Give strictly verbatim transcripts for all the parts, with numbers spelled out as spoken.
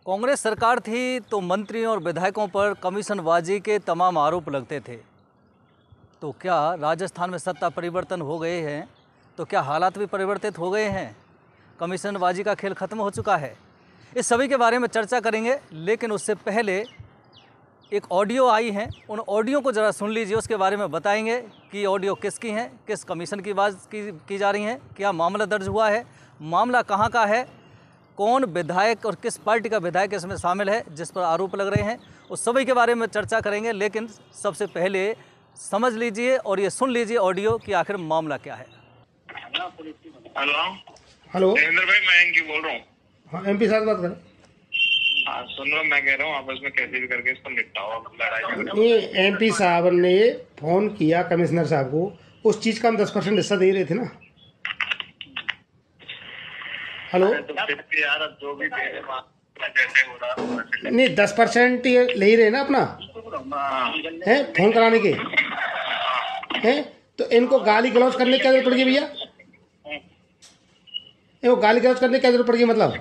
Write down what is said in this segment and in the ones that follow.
कांग्रेस सरकार थी तो मंत्रियों और विधायकों पर कमीशनबाजी के तमाम आरोप लगते थे। तो क्या राजस्थान में सत्ता परिवर्तन हो गए हैं तो क्या हालात भी परिवर्तित हो गए हैं? कमीशनबाजी का खेल खत्म हो चुका है? इस सभी के बारे में चर्चा करेंगे, लेकिन उससे पहले एक ऑडियो आई है, उन ऑडियो को ज़रा सुन लीजिए। उसके बारे में बताएंगे कि ऑडियो किसकी हैं, किस कमीशन की बात की, की जा रही हैं, क्या मामला दर्ज हुआ है, मामला कहाँ का है, कौन विधायक और किस पार्टी का विधायक इसमें शामिल है जिस पर आरोप लग रहे हैं, उस सभी के बारे में चर्चा करेंगे। लेकिन सबसे पहले समझ लीजिए और ये सुन लीजिए ऑडियो कि आखिर मामला क्या है। हेलो हेलो देवेंद्र भाई, मैं एंकी बोल रहा हूँ। हाँ, एमपी साहब बात करें। हाँ सुन रहा, मैं कह रहा हूँ आपस में कैसे भी करके इसको निपटाओ, लड़ाई झगड़ा। ये एमपी साहब ने फोन किया कमिश्नर साहब को, उस चीज का हम दस परसेंट हिस्सा दे रहे थे ना। हेलो तो फिर भी यार अब जो भी दे रहे हैं, जैसे हो रहा है वैसे ले। नहीं, दस परसेंट ये ले ही रहे ना अपना हाँ, है फोन कराने के हैं, तो इनको गाली गलौज करने की क्या जरूरत पड़ेगी भैया? इनको गाली गलौज करने की क्या जरूरत पड़ेगी? मतलब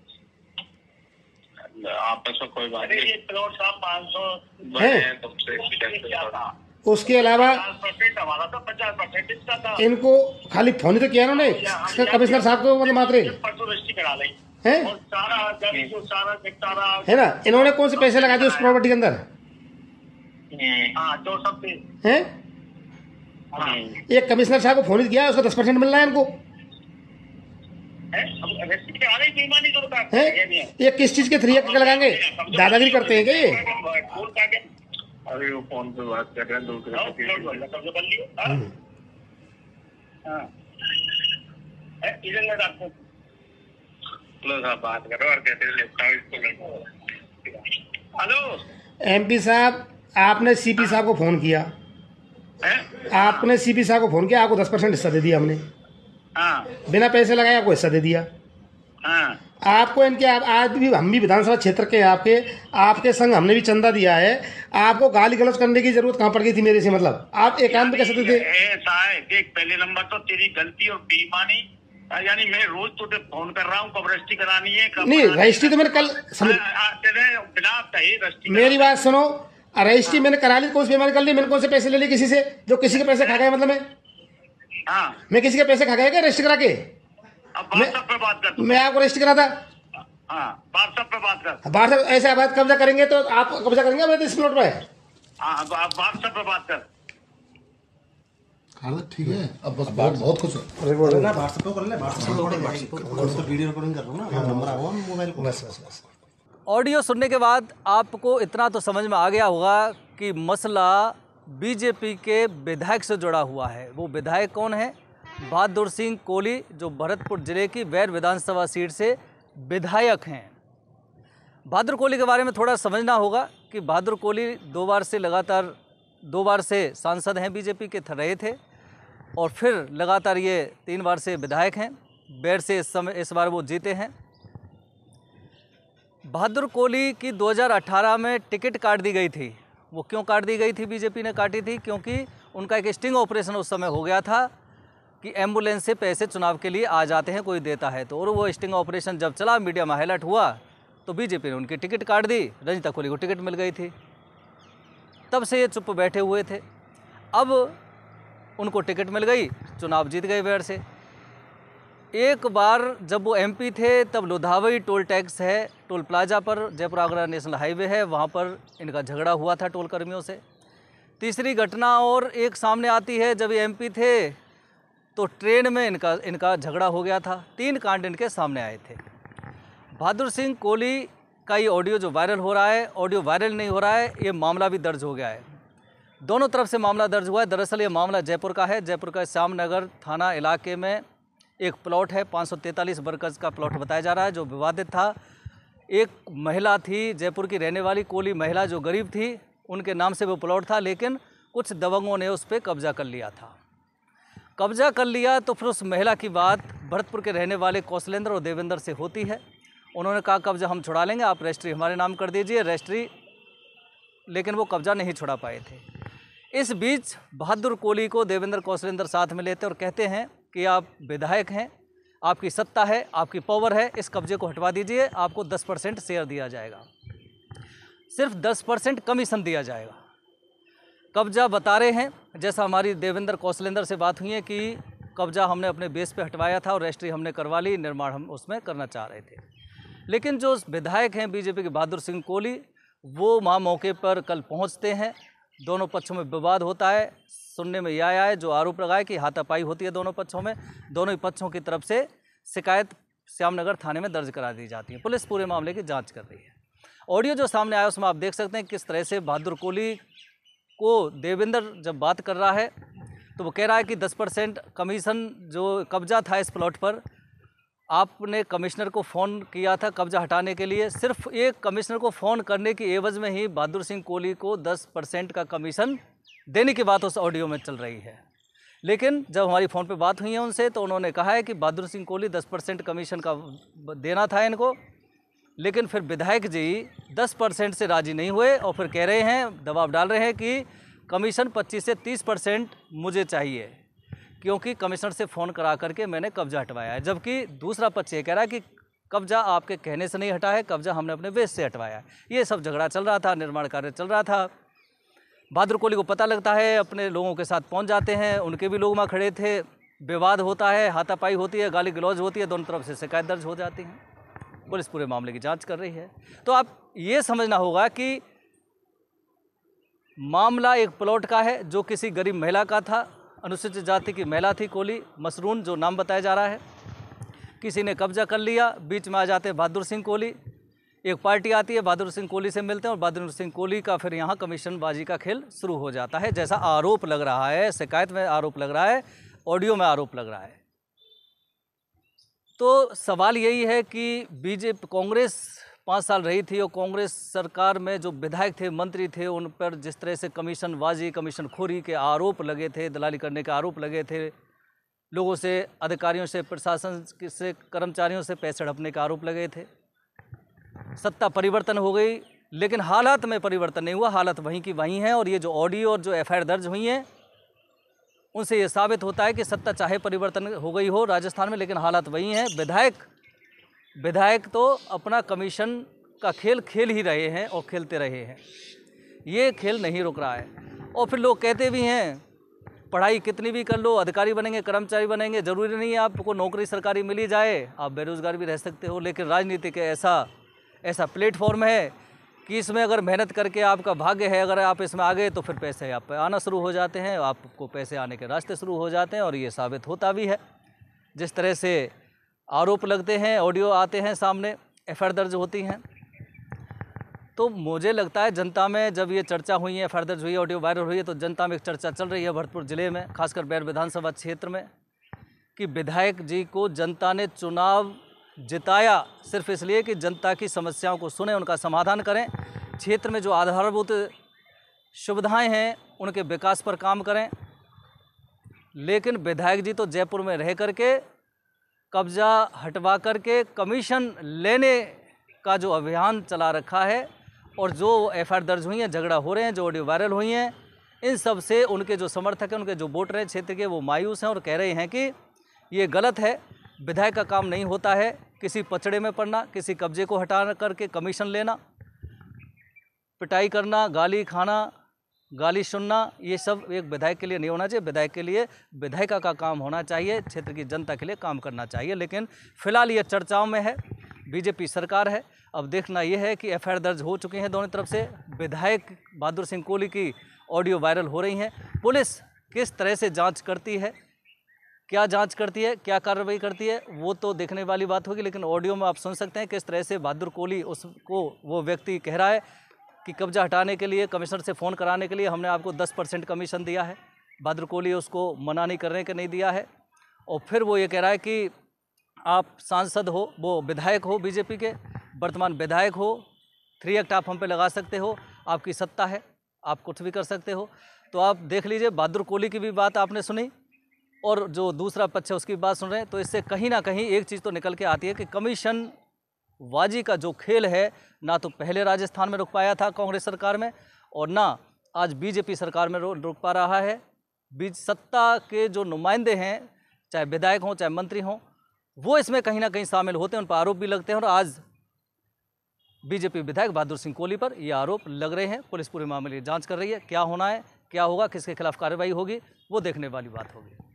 आपस में कोई बात नहीं। प्लॉट साहब पाँच सौ है? तुमसे उसके अलावा हमारा तो पचास परसेंट इसका था। इनको खाली फोन ही तो किया उन्होंने कमिश्नर साहब को, मतलब मात्र परसों रजिस्ट्री करा ली है और सारा जब जो सारा निपटारा है ना। इन्होंने कौन से पैसे लगा दिए उस प्रॉपर्टी के अंदर? हाँ दो सब थे। हैं? हाँ। एक कमिश्नर साहब को फोन ही किया, उसका दस परसेंट मिल रहा है इनको है? अब रजिस्ट्री करा ली, बेईमानी तो बता है। ये किस चीज के थ्री लगाएंगे? दादागिरी करते हैं क्या ये? फोन काटे। अरे वो फोन पे बात कर रहे हैं, दूसरे को कब्जा कर लिया। हाँ है, इधर लगा आपको। लो साहब बात करो और कैसे निपटाओ इसको। हेलो एमपी साहब, आपने सीपी साहब को फोन किया है? आपने सीपी साहब को फोन किया, आपको दस परसेंट हिस्सा दे दिया हमने, हाँ बिना पैसे लगाए आपको हिस्सा दे दिया। हाँ आपको इनके आप, आज भी हम भी विधानसभा क्षेत्र के आपके आपके संग हमने भी चंदा दिया है, आपको गाली गलौज करने की जरूरत कहाँ पड़ गई थी मेरे से? मतलब आप एकांत में कैसे थे? ऐसा है, देख पहले नंबर तो तेरी गलती और बेईमानी, यानी मैं रोज तुझे फोन कर रहा हूँ, कब रजिस्ट्री करानी है कब नहीं, रजिस्ट्री तो मैंने कल समझ, बिना कहे रजिस्ट्री मेरी बात सुनो, रजिस्ट्री मैंने करा ली, कौन सी बेईमानी कर ली? मैंने कौन से पैसे ले लिए किसी से जो किसी के पैसे खा गए? मतलब मैं हाँ मैं किसी के पैसे खा गया क्या रजिस्ट्री करा के? अब व्हाट्सएप पे बात कर। मैं आपको रजिस्ट्री करा था, हाँ व्हाट्सएप पे बात कर। बाहर से ऐसे बात कब्जा करेंगे तो आप कब्जा करेंगे अब इस प्लॉट पे? हाँ अब आप व्हाट्सएप पे बात कर। हालत ठीक है, अब बस बहुत बहुत खुश है। रिकॉर्डिंग ना व्हाट्सएप पे कर ले, व्हाट्सएप पे वीडियो रिकॉर्डिंग कर रहा हूं ना, नंबर आओ मोबाइल को। बस बस बस ऑडियो सुनने के बाद आपको इतना तो समझ में आ गया होगा कि मसला बीजेपी के विधायक से जुड़ा हुआ है। वो विधायक कौन है? बहादुर सिंह कोहली, जो भरतपुर जिले की बैर विधानसभा सीट से विधायक हैं। बहादुर कोहली के बारे में थोड़ा समझना होगा कि बहादुर कोहली दो बार से लगातार दो बार से सांसद हैं, बीजेपी के रहे थे, और फिर लगातार ये तीन बार से विधायक हैं। बैर से इस समय इस बार वो जीते हैं। बहादुर कोहली की दो हज़ार अठारह में टिकट काट दी गई थी। वो क्यों काट दी गई थी? बीजेपी ने काटी थी क्योंकि उनका एक स्टिंग ऑपरेशन उस समय हो गया था कि एम्बुलेंस से पैसे चुनाव के लिए आ जाते हैं, कोई देता है तो। और वो स्टिंग ऑपरेशन जब चला, मीडिया में हाईलाइट हुआ, तो बीजेपी ने उनकी टिकट काट दी। रंजीता कोहली को टिकट मिल गई थी, तब से ये चुप बैठे हुए थे। अब उनको टिकट मिल गई, चुनाव जीत गए बैर से। एक बार जब वो एमपी थे तब लुधावई टोल टैक्स है, टोल प्लाजा पर, जयपुर आगरा नेशनल हाईवे है, वहाँ पर इनका झगड़ा हुआ था टोल कर्मियों से। तीसरी घटना और एक सामने आती है, जब ये एमपी थे तो ट्रेन में इनका इनका झगड़ा हो गया था। तीन कांड इनके सामने आए थे। बहादुर सिंह कोहली का ये ऑडियो जो वायरल हो रहा है, ऑडियो वायरल नहीं हो रहा है, ये मामला भी दर्ज हो गया है। दोनों तरफ से मामला दर्ज हुआ है। दरअसल ये मामला जयपुर का है। जयपुर का श्यामनगर थाना इलाके में एक प्लॉट है, पाँच सौ तैंतालीस बरगज का प्लॉट बताया जा रहा है, जो विवादित था। एक महिला थी जयपुर की रहने वाली, कोहली महिला, जो गरीब थी, उनके नाम से वो प्लॉट था, लेकिन कुछ दबंगों ने उस पर कब्जा कर लिया था। कब्जा कर लिया तो फिर उस महिला की बात भरतपुर के रहने वाले कौशलेंद्र और देवेंद्र से होती है। उन्होंने कहा कब्जा हम छुड़ा लेंगे, आप रजिस्ट्री हमारे नाम कर दीजिए, रजिस्ट्री, लेकिन वो कब्जा नहीं छुड़ा पाए थे। इस बीच बहादुर कोहली को देवेंद्र कौशलेंद्र साथ में लेते और कहते हैं कि आप विधायक हैं, आपकी सत्ता है, आपकी पावर है, इस कब्जे को हटवा दीजिए, आपको दस परसेंट शेयर दिया जाएगा, सिर्फ दस परसेंट कमीशन दिया जाएगा। कब्जा बता रहे हैं, जैसा हमारी देवेंद्र कौशलेंद्र से बात हुई है कि कब्जा हमने अपने बेस पे हटवाया था और रजिस्ट्री हमने करवा ली, निर्माण हम उसमें करना चाह रहे थे। लेकिन जो विधायक हैं बीजेपी के बहादुर सिंह कोहली, वो वहाँ मौके पर कल पहुँचते हैं, दोनों पक्षों में विवाद होता है। सुनने में यह आया है, जो आरोप लगाए कि हाथापाई होती है दोनों पक्षों में, दोनों ही पक्षों की तरफ से शिकायत श्यामनगर थाने में दर्ज करा दी जाती है। पुलिस पूरे मामले की जांच कर रही है। ऑडियो जो सामने आया उसमें आप देख सकते हैं किस तरह से बहादुर कोहली को देवेंद्र जब बात कर रहा है तो वो कह रहा है कि दस परसेंट कमीशन जो कब्जा था इस प्लॉट पर, आपने कमिश्नर को फ़ोन किया था कब्जा हटाने के लिए, सिर्फ एक कमिश्नर को फ़ोन करने की एवज़ में ही बहादुर सिंह कोहली को दस परसेंट का कमीशन देने की बात उस ऑडियो में चल रही है। लेकिन जब हमारी फ़ोन पे बात हुई है उनसे तो उन्होंने कहा है कि बहादुर सिंह कोहली दस परसेंट कमीशन का देना था इनको, लेकिन फिर विधायक जी दस परसेंट से राज़ी नहीं हुए और फिर कह रहे हैं, दबाव डाल रहे हैं कि कमीशन पच्चीस से तीस परसेंट मुझे चाहिए, क्योंकि कमिश्नर से फ़ोन करा करके मैंने कब्जा हटवाया है। जबकि दूसरा पक्ष ये कह रहा है कि कब्जा आपके कहने से नहीं हटा है, कब्जा हमने अपने बेस से हटवाया है। ये सब झगड़ा चल रहा था, निर्माण कार्य चल रहा था। बहादुर कोहली को पता लगता है, अपने लोगों के साथ पहुंच जाते हैं, उनके भी लोग वहाँ खड़े थे, विवाद होता है, हाथापाई होती है, गाली गलौज होती है, दोनों तरफ से शिकायत दर्ज हो जाती है। पुलिस पूरे मामले की जांच कर रही है। तो आप ये समझना होगा कि मामला एक प्लॉट का है जो किसी गरीब महिला का था, अनुसूचित जाति की महिला थी कोहली, मसरून जो नाम बताया जा रहा है, किसी ने कब्जा कर लिया, बीच में आ जाते हैं बहादुर सिंह कोहली, एक पार्टी आती है, बहादुर सिंह कोहली से मिलते हैं और बहादुर सिंह कोहली का फिर यहाँ कमीशनबाजी का खेल शुरू हो जाता है, जैसा आरोप लग रहा है, शिकायत में आरोप लग रहा है, ऑडियो में आरोप लग रहा है। तो सवाल यही है कि बीजेपी कांग्रेस पाँच साल रही थी और कांग्रेस सरकार में जो विधायक थे, मंत्री थे, उन पर जिस तरह से कमीशनबाजी, कमीशनखोरी के आरोप लगे थे, दलाली करने के आरोप लगे थे, लोगों से, अधिकारियों से, प्रशासन से, कर्मचारियों से पैसे हड़पने के आरोप लगे थे। सत्ता परिवर्तन हो गई, लेकिन हालात में परिवर्तन नहीं हुआ, हालात वहीं की वहीं हैं। और ये जो ऑडियो और जो एफ आई आर दर्ज हुई हैं, उनसे ये साबित होता है कि सत्ता चाहे परिवर्तन हो गई हो राजस्थान में, लेकिन हालात वही हैं। विधायक विधायक तो अपना कमीशन का खेल खेल ही रहे हैं और खेलते रहे हैं, ये खेल नहीं रुक रहा है। और फिर लोग कहते भी हैं, पढ़ाई कितनी भी कर लो, अधिकारी बनेंगे, कर्मचारी बनेंगे, ज़रूरी नहीं है आपको नौकरी सरकारी मिल ही जाए, आप बेरोज़गार भी रह सकते हो। लेकिन राजनीति के ऐसा ऐसा प्लेटफॉर्म है कि इसमें अगर मेहनत करके आपका भाग्य है, अगर आप इसमें आ गए तो फिर पैसे आप पे आना शुरू हो जाते हैं, आपको पैसे आने के रास्ते शुरू हो जाते हैं। और ये साबित होता भी है, जिस तरह से आरोप लगते हैं, ऑडियो आते हैं सामने, एफ आई आर दर्ज होती हैं। तो मुझे लगता है जनता में जब ये चर्चा हुई है, एफ आई आर दर्ज हुई है, ऑडियो वायरल हुई है, तो जनता में एक चर्चा चल रही है भरतपुर ज़िले में, खासकर बैर विधानसभा क्षेत्र में, कि विधायक जी को जनता ने चुनाव जिताया सिर्फ इसलिए कि जनता की समस्याओं को सुने, उनका समाधान करें, क्षेत्र में जो आधारभूत सुविधाएं हैं उनके विकास पर काम करें। लेकिन विधायक जी तो जयपुर में रह करके कब्जा हटवा करके कमीशन लेने का जो अभियान चला रखा है, और जो एफ आई आर दर्ज हुई हैं, झगड़ा हो रहे हैं, जो ऑडियो वायरल हुई हैं, इन सब से उनके जो समर्थक हैं, उनके जो वोटर हैं क्षेत्र के, वो मायूस हैं और कह रहे हैं कि ये गलत है, विधायक का काम नहीं होता है किसी पचड़े में पड़ना, किसी कब्जे को हटा करके कमीशन लेना, पिटाई करना, गाली खाना, गाली सुनना, ये सब एक विधायक के लिए नहीं होना चाहिए। विधायक के लिए विधायिका का काम होना चाहिए, क्षेत्र की जनता के लिए काम करना चाहिए। लेकिन फिलहाल ये चर्चाओं में है, बीजेपी सरकार है। अब देखना ये है कि एफ आई आर दर्ज हो चुके हैं दोनों तरफ से, विधायक बहादुर सिंह कोहली की ऑडियो वायरल हो रही हैं, पुलिस किस तरह से जांच करती है, क्या जांच करती है, क्या कार्रवाई करती है, वो तो देखने वाली बात होगी। लेकिन ऑडियो में आप सुन सकते हैं किस तरह से बहादुर कोहली, उसको वो व्यक्ति कह रहा है कि कब्जा हटाने के लिए, कमिश्नर से फ़ोन कराने के लिए हमने आपको दस परसेंट कमीशन दिया है। बहादुर कोहली उसको मना नहीं करने के नहीं दिया है। और फिर वो ये कह रहा है कि आप सांसद हो, वो विधायक हो, बीजेपी के वर्तमान विधायक हो, थ्री एक्ट आप हम पे लगा सकते हो, आपकी सत्ता है, आप कुछ भी कर सकते हो। तो आप देख लीजिए, बहादुर कोहली की भी बात आपने सुनी और जो दूसरा पक्ष है उसकी बात सुन रहे हैं। तो इससे कहीं ना कहीं एक चीज़ तो निकल के आती है कि कमीशन वाजी का जो खेल है, ना तो पहले राजस्थान में रुक पाया था कांग्रेस सरकार में, और ना आज बीजेपी सरकार में रुक पा रहा है। बीच सत्ता के जो नुमाइंदे हैं, चाहे विधायक हों चाहे मंत्री हों, वो इसमें कहीं ना कहीं शामिल होते हैं, उन पर आरोप भी लगते हैं। और आज बीजेपी विधायक बहादुर सिंह कोहली पर ये आरोप लग रहे हैं। पुलिस पूरे मामले की जांच कर रही है। क्या होना है, क्या होगा, किसके खिलाफ कार्रवाई होगी, वो देखने वाली बात होगी।